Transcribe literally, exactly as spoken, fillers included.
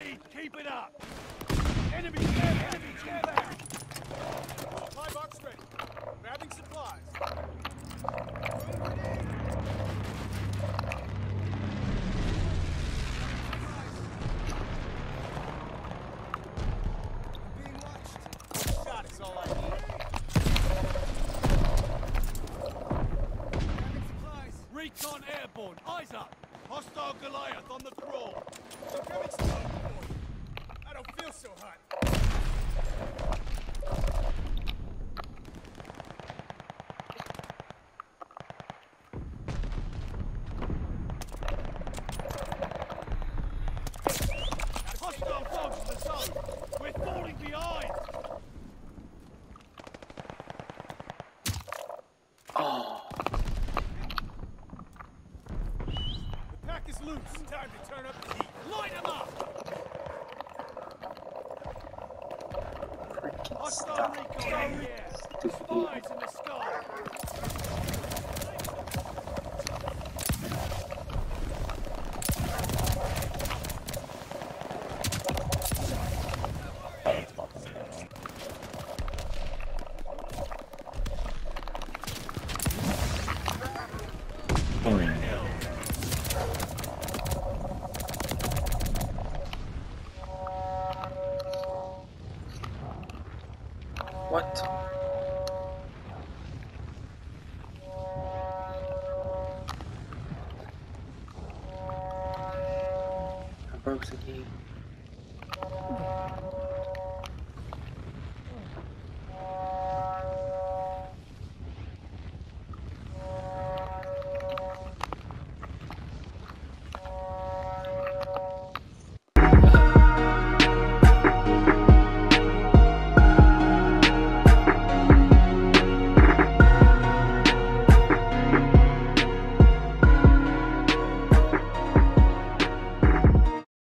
lead. Keep it up. Enemy scared. Enemy scared out. Supply box ready. Grabbing supplies. Being watched. Shot is all I need. Grabbing supplies. Recon airborne. Eyes up. Hostile Goliath on the crawl. I'm grabbing supplies. I don't feel so hot. Hostile dogs in the zone. We're falling behind. Oh, The pack is loose. Time to turn up the heat. Light them up. freaking Hostile stop. recon in the air. Stupid Spies evil. in the sky. What? I broke the game.